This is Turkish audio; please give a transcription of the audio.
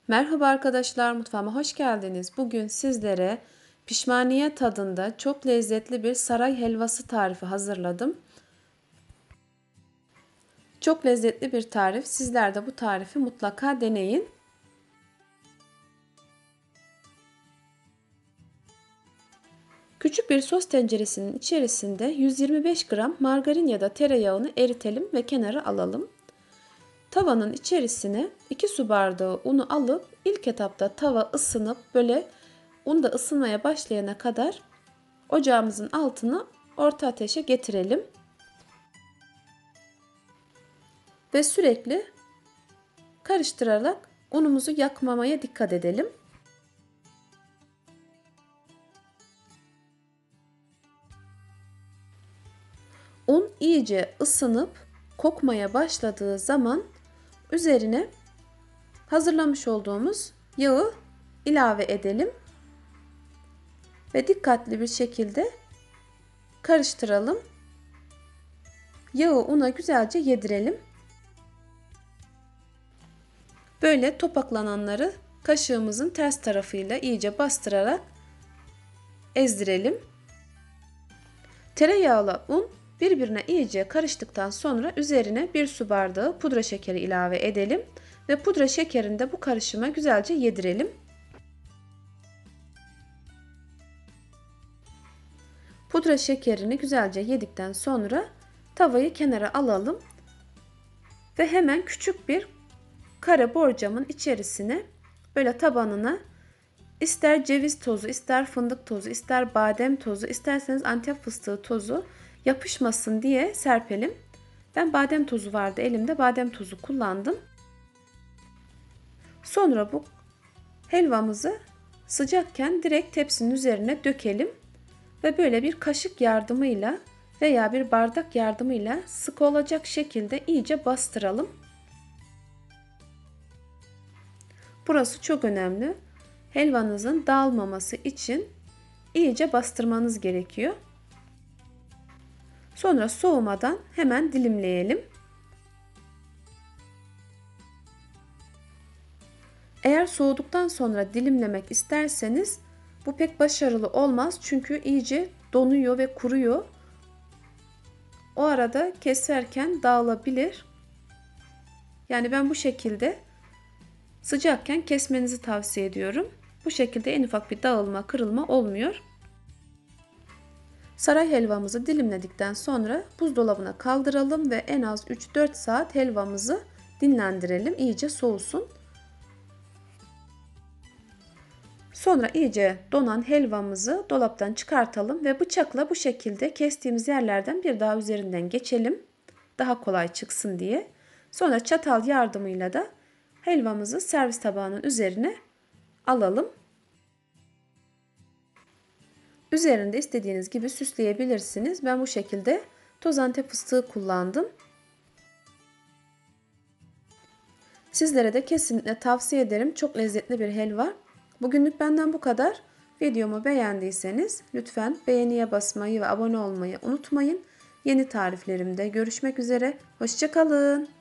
Merhaba arkadaşlar, mutfağıma hoş geldiniz. Bugün sizlere pişmaniye tadında çok lezzetli bir saray helvası tarifi hazırladım. Çok lezzetli bir tarif. Sizler de bu tarifi mutlaka deneyin. Küçük bir sos tenceresinin içerisinde 125 gram margarin ya da tereyağını eritelim ve kenara alalım. Tavanın içerisine 2 su bardağı unu alıp ilk etapta tava ısınıp un da ısınmaya başlayana kadar ocağımızın altını orta ateşe getirelim. Ve sürekli karıştırarak unumuzu yakmamaya dikkat edelim. Un iyice ısınıp kokmaya başladığı zaman üzerine hazırlamış olduğumuz yağı ilave edelim. Ve dikkatli bir şekilde karıştıralım. Yağı una güzelce yedirelim. Böyle topaklananları kaşığımızın ters tarafıyla iyice bastırarak ezdirelim. Tereyağla un birbirine iyice karıştıktan sonra üzerine 1 su bardağı pudra şekeri ilave edelim ve pudra şekerini de bu karışıma güzelce yedirelim. Pudra şekerini güzelce yedikten sonra tavayı kenara alalım ve hemen küçük bir kare borcamın içerisine böyle tabanına ister ceviz tozu, ister fındık tozu, ister badem tozu, isterseniz Antep fıstığı tozu yapışmasın diye serpelim. Ben badem tozu vardı elimde, badem tozu kullandım. Sonra bu helvamızı sıcakken direkt tepsinin üzerine dökelim ve böyle bir kaşık yardımıyla veya bir bardak yardımıyla sıkı olacak şekilde iyice bastıralım. Burası çok önemli. Helvanızın dağılmaması için iyice bastırmanız gerekiyor. Sonra soğumadan hemen dilimleyelim. Eğer soğuduktan sonra dilimlemek isterseniz bu pek başarılı olmaz çünkü iyice donuyor ve kuruyor. O arada keserken dağılabilir. Yani ben bu şekilde sıcakken kesmenizi tavsiye ediyorum. Bu şekilde en ufak bir dağılma, kırılma olmuyor. Saray helvamızı dilimledikten sonra buzdolabına kaldıralım ve en az 3-4 saat helvamızı dinlendirelim. İyice soğusun. Sonra iyice donan helvamızı dolaptan çıkartalım ve bıçakla bu şekilde kestiğimiz yerlerden bir daha üzerinden geçelim. Daha kolay çıksın diye. Sonra çatal yardımıyla da helvamızı servis tabağının üzerine alalım. Üzerinde istediğiniz gibi süsleyebilirsiniz. Ben bu şekilde toz Antep fıstığı kullandım. Sizlere de kesinlikle tavsiye ederim. Çok lezzetli bir helva. Bugünlük benden bu kadar. Videomu beğendiyseniz lütfen beğeniye basmayı ve abone olmayı unutmayın. Yeni tariflerimde görüşmek üzere. Hoşça kalın.